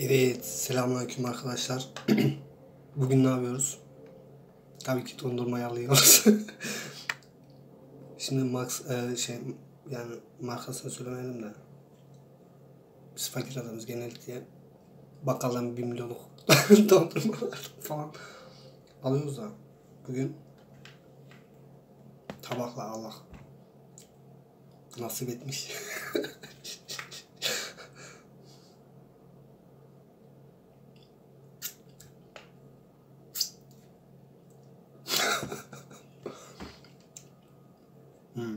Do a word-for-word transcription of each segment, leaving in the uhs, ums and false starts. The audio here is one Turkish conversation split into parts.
Evet, selamünaleyküm arkadaşlar. Bugün ne yapıyoruz? Tabii ki dondurmayı alıyoruz. Şimdi Max e, şey yani markasını söylemeyelim de biz fakir adamız genellikle bakkaldan bir milyonluk dondurmalar falan alıyoruz da bugün tabakla Allah nasip etmiş. hmm.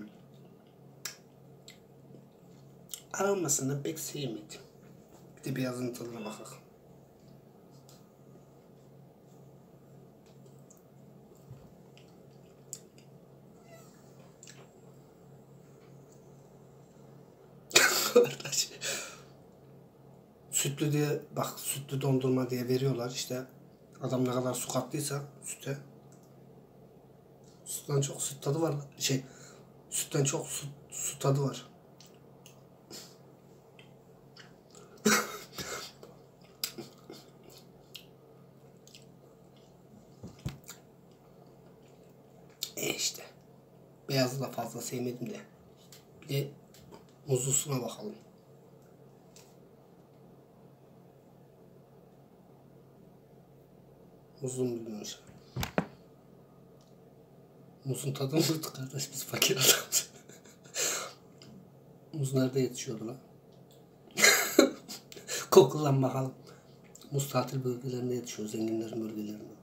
Aromasını pek sevmedim. Bir de beyazın tadına bakalım. Sütlü diye bak, sütlü dondurma diye veriyorlar işte, adam ne kadar su kattıysa süte, sütten çok süt tadı var şey sütten çok su, su tadı var. E işte beyazı da fazla sevmedim de, bir de muzlusuna bakalım. Muzlu mu bilmiyorum. Muzun tadını unuttuk kardeş, biz fakir adamız. Muz nerede yetişiyordu lan? Kokulan bakalım. Muz tatil bölgelerinde yetişiyor, zenginlerin bölgelerinde.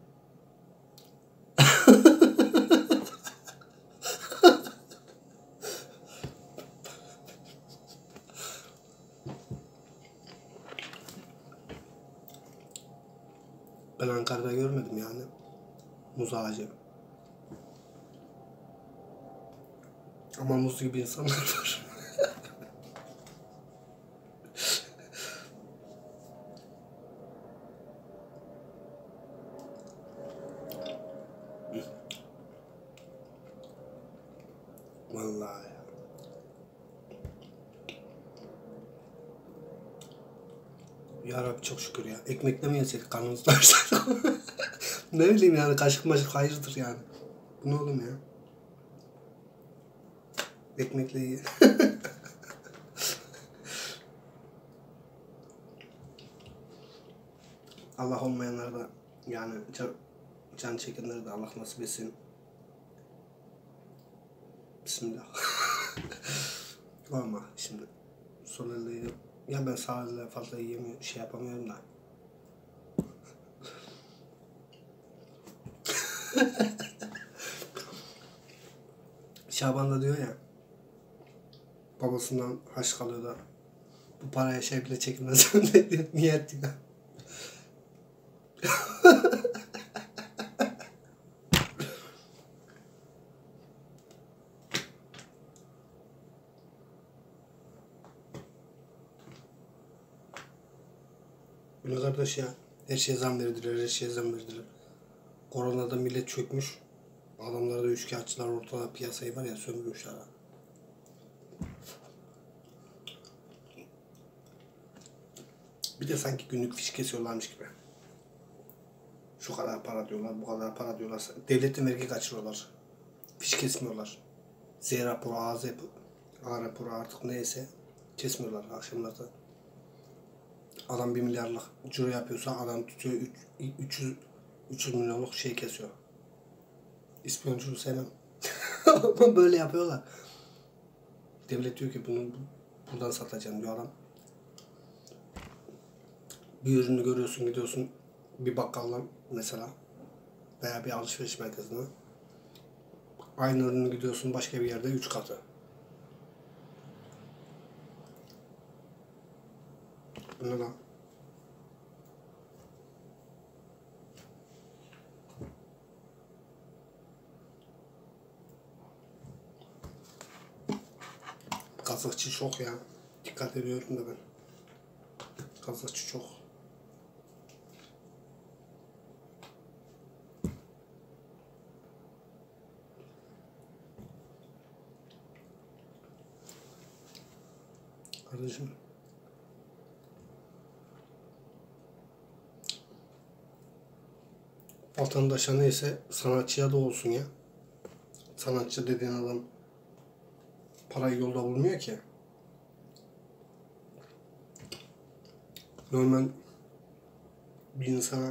Ben Ankara'da görmedim yani muz ağacı. Ama muz gibi insanlar var. Vallahi ya. Ya Rabbi çok şükür ya. Ekmekle mi yeseydik, karnımız doyursaydık. Ne bileyim yani, kaşık maşık hayırdır yani. Bu ne oğlum ya? Ekmekle ye. Allah olmayanlara da yani can, can çekenlere de Allah nasip etsin. Bismillah. Ama şimdi sol elle, ya ben sağ elle fazla yiyemiyorum, şey yapamıyorum da. Şaban da diyor ya, babasından harç kalıyor da bu paraya şey bile çekilmez. Niyet diyor. Bunu kardeş ya, her şeye zam verdiler, her şeye zam verdiler. Koronada millet çökmüş. Adamlara da üçkağıtçılar ortada piyasayı var ya, sömürmüşler ha. Bir de sanki günlük fiş kesiyorlarmış gibi. Şu kadar para diyorlar, bu kadar para diyorlar. Devletten vergi kaçırıyorlar. Fiş kesmiyorlar. Z raporu, A, Z, A raporu artık neyse kesmiyorlar akşamlarda. Adam bir milyarlık ciro yapıyorsa adam tutuyor üç yüz üç yüz milyonluk şey kesiyor. İspiyonculuğu sevmem. Ama böyle yapıyorlar. Devlet diyor ki bunu buradan satacağım diyor adam. Bir ürünü görüyorsun, gidiyorsun bir bakkaldan mesela veya bir alışveriş merkezine. Aynı ürünü gidiyorsun başka bir yerde üç katı. Bu ne lan? Kazakçı çok ya. Dikkat ediyorum da ben. Kazakçı çok. Kardeşim. vatandaşa neyse sanatçıya da olsun ya. Sanatçı dediğin adam parayı yolda bulmuyor ki. Normal bir insana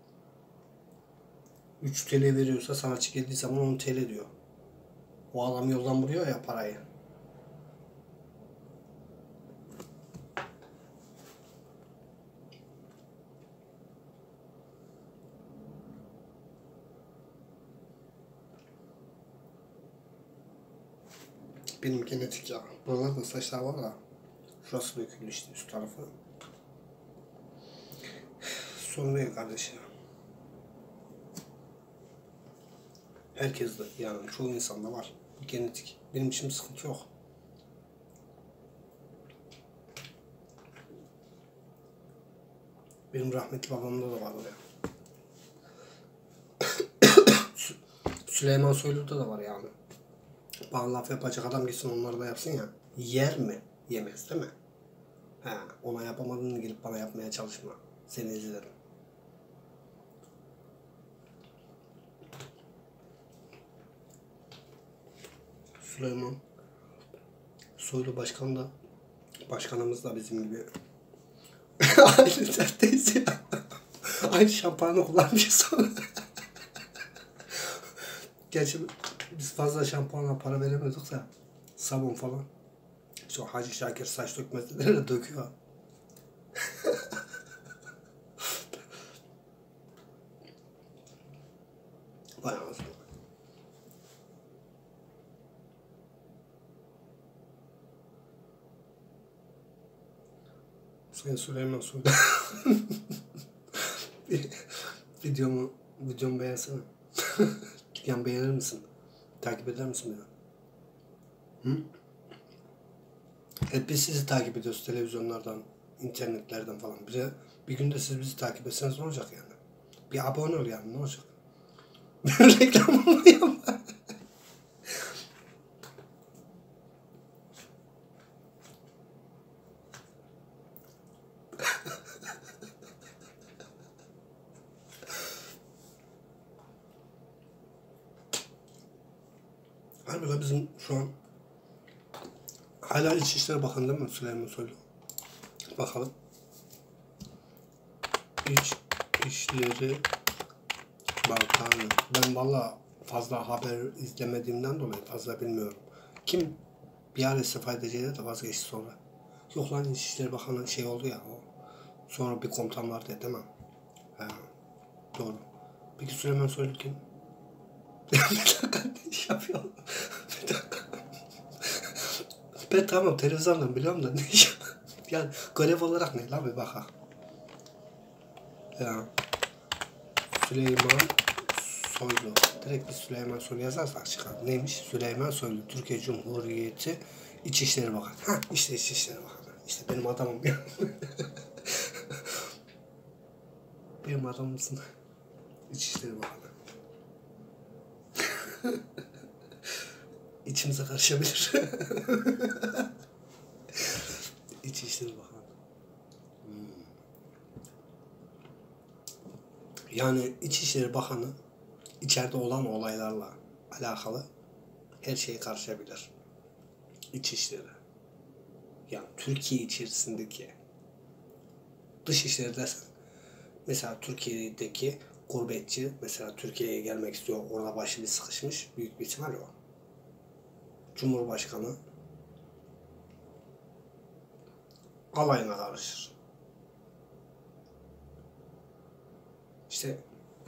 üç T L veriyorsa sanatçı geldiği zaman on T L diyor. O adam yoldan buluyor ya parayı. Benim genetik ya. Buralarda saçlar var da şurası döküldü işte üst tarafı. Sorun değil kardeşim. Herkes de yani çoğu insanda var. Genetik. Benim için sıkıntı yok. Benim rahmetli babamda da var o ya. Süleyman Soylu'da da var yani. Bana laf yapacak adam gitsin onları da yapsın ya. Yer mi? Yemez değil mi? He, ona yapamadığını gelip bana yapmaya çalışma. Seni izlerim. Süleyman Soylu başkan da başkanımız da bizim gibi aynı dertteyiz ya. Aynı şampuanı kullanmış sonra. Gerçi biz fazla şampuana para veremiyorduk da sabun falan. İşte o Hacı Şakir saç dökmez de döküyor. Vay anasını. Sayın Süleyman Soylu. videomu, videomu beğensene. Yani beğenir misin? Takip eder misin beni? Hı? Hep biz sizi takip ediyoruz televizyonlardan, internetlerden falan. Bir, de, bir günde siz bizi takip etseniz ne olacak yani? Bir abone ol yani ne olacak? Reklamımı yapma. Halbuki bizim şu an hala İçişleri Bakanı değil mi Süleyman Soylu? Bakalım. İç İşleri Bakanı. Ben valla fazla haber izlemediğimden dolayı fazla bilmiyorum. Kim bir ara istifa edeceği de vazgeçti sonra. Yok lan İçişleri Bakanı şey oldu ya o. Sonra bir komutan vardı ya değil mi? Ha, doğru. Peki Süleyman Soylu kim? Bir dakika ne iş yapıyor? Bir dakika. Ben tamam televizyondan biliyorum da ne iş yapıyor? Yani görev olarak ne lan bir bakalım. Ya. Süleyman Soylu. Direkt bir Süleyman Soylu yazarsak çıkar. Neymiş? Süleyman Soylu. Türkiye Cumhuriyeti İçişleri Bakanı. Ha işte İçişleri Bakanı. İşte benim adamım ya. Benim adamımsın. İçişleri Bakanı. İçimize karışabilir. İçişleri Bakanı. Hmm. Yani İçişleri Bakanı içeride olan olaylarla alakalı her şeye karışabilir. İçişleri. Yani Türkiye içerisindeki dışişleri dersen mesela Türkiye'deki gurbetçi mesela Türkiye'ye gelmek istiyor. Orada başı bir sıkışmış. Büyük bir ihtimal o. Cumhurbaşkanı alayına karışır. İşte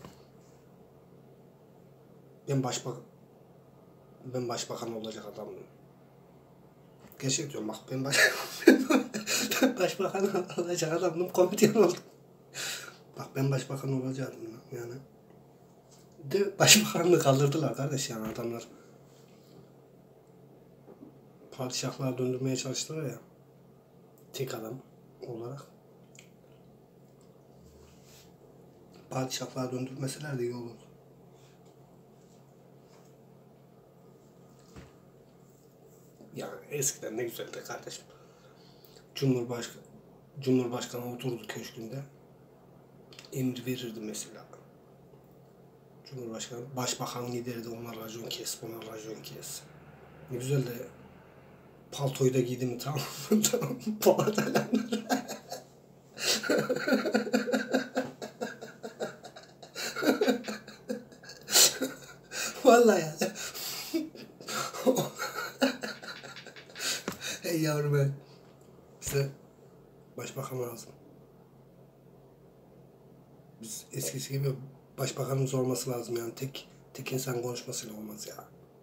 ben başbakan ben başbakan olacak adamdım. Gerçek diyorum bak ben, baş, ben başbakan olacak adamdım. Komedyen oldum. Bak ben başbakan olacaktım yani. De başbakanlığı kaldırdılar kardeş yani adamlar. Padişahlığa döndürmeye çalıştılar ya. Tek adam olarak. Padişahlığa döndürmeseler de iyi olur. Yani eskiden ne güzeldi kardeşim. Cumhurbaşkanı, Cumhurbaşkanı oturdu köşkünde. Emir verirdi mesela. Cumhurbaşkanı, başbakan lideri de ona racon kes, ona racon kes. Ne güzel de paltoyu da giydim tamam mı? Tamam. Polat Alemdar. Vallahi ya. Hey yavrum ben. Bize başbakan lazım. Biz eskisi gibi başbakanımız olması lazım yani tek tek insan konuşmasıyla olmaz ya.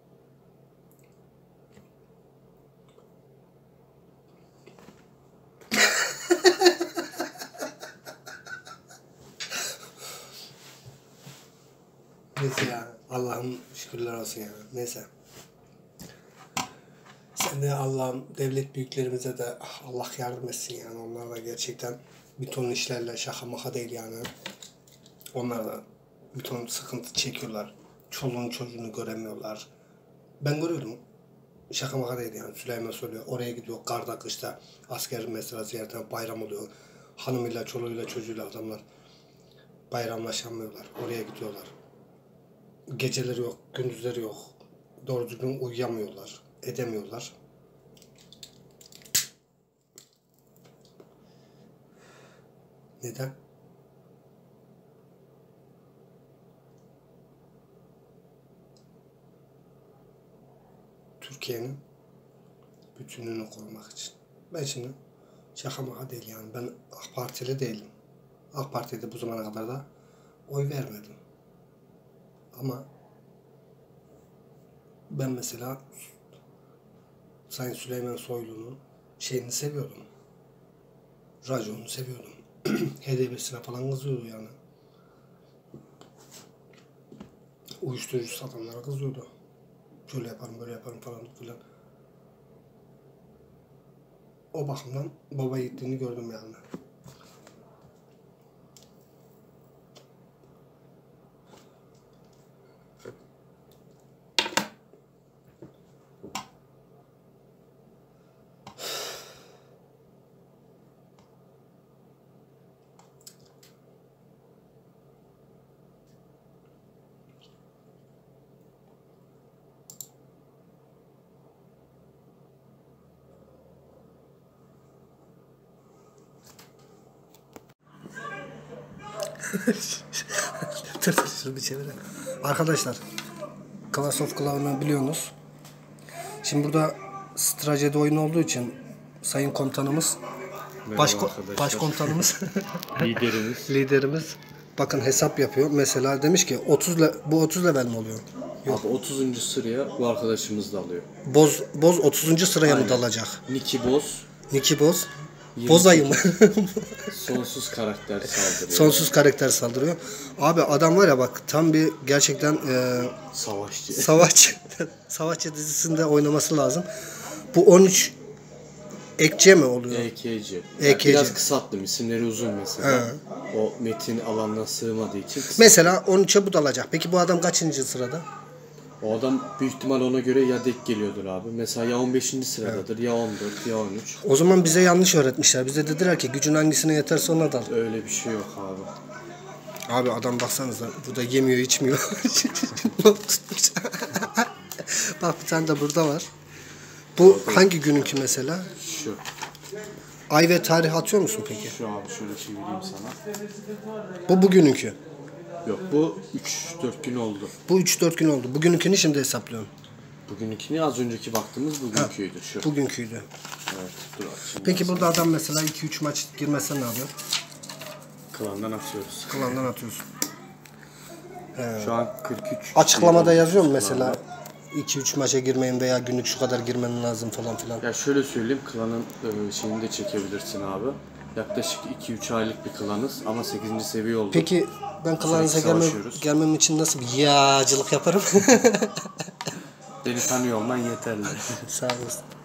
Neyse ya Allah'ım şükürler olsun ya. Neyse. Sen de Allah'ım devlet büyüklerimize de Allah yardım etsin yani. Onlar da gerçekten bir ton işlerle şaka maka değil yani. Onlar da bir ton sıkıntı çekiyorlar. Çoluğunu çocuğunu göremiyorlar. Ben görüyorum. Şaka maka değil yani. Süleyman söylüyor. Oraya gidiyor. Karda kışta asker mesela ziyaretten bayram oluyor. Hanımıyla çoluğuyla çocuğuyla adamlar bayramlaşamıyorlar. Oraya gidiyorlar. Geceleri yok. Gündüzleri yok. Doğru düzgün uyuyamıyorlar. Edemiyorlar. Neden? Türkiye'nin bütünlüğünü korumak için. Ben şimdi şaka maka değil yani. Ben AK Partili değilim. AK Parti'de bu zamana kadar da oy vermedim. Ama ben mesela Sayın Süleyman Soylu'nun şeyini seviyordum. Raconunu seviyordum. H D P'sine falan kızıyordu yani. Uyuşturucu satanlara kızıyordu. Şöyle yaparım, böyle yaparım falan filan. O bakımdan baba yiğitliğini gördüm yani. Dur dur şunu bir çevirelim. Arkadaşlar Clash of Clans'ı biliyorsunuz. Şimdi burada stratejide oyun olduğu için Sayın Komutanımız baş, Başkomutanımız liderimiz liderimiz bakın hesap yapıyor. Mesela demiş ki otuz le, bu otuz level mi oluyor? Yok. Abi otuzuncu sıraya bu arkadaşımız da alıyor. Boz Boz otuzuncu sıraya Aynen. mı dalacak? Niki Boz. Niki Boz. Bozayım. Sonsuz karakter saldırıyor. Sonsuz karakter saldırıyor. Abi adam var ya bak tam bir gerçekten e, savaşçı. Savaşçı. Savaşçı dizisinde oynaması lazım. Bu on üç Ekçe mi oluyor? E K C. E K C. Biraz kısalttım. İsimleri uzun mesela. He. O metin alanına sığmadığı için kısalttım. Mesela on üçe bu dalacak. Peki bu adam kaçıncı sırada? O adam büyük ihtimal ona göre ya denk geliyordur abi. Mesela ya on beşinci sıradadır, evet. ya on dört, ya on üç. O zaman bize yanlış öğretmişler. Bize dediler ki gücün hangisine yeterse ona dal. Öyle bir şey yok abi. Abi adam baksanıza. Bu da yemiyor, içmiyor. Bak bir tane de burada var. Bu evet. Hangi gününki mesela? Şu. Ay ve tarih atıyor musun peki? Şu abi şöyle çevireyim sana. Bu bugününki. Yok bu üç dört gün oldu. Bu üç dört gün oldu. Bugününkini şimdi hesaplıyorum. Bugününkini az önceki baktığımız bugünküydü şu. Bugünküydü. Evet. Dur açayım. Peki burada adam mesela iki üç maç girmese ne yapıyor? Klandan atıyoruz. Klandan atıyorsun. Ee, Şu an kırk üç. Açıklamada yazıyor mu mesela iki üç maça girmeyin veya günlük şu kadar girmenin lazım falan filan. Ya şöyle söyleyeyim, klanın e, şeyini de çekebilirsin abi. Yaklaşık iki üç aylık bir klanız ama sekizinci seviye oldu. Peki ben klanınıza gelmem, gelmem için nasıl bir yağcılık yaparım? Beni tanıyor olman yeterli. Sağ olasın.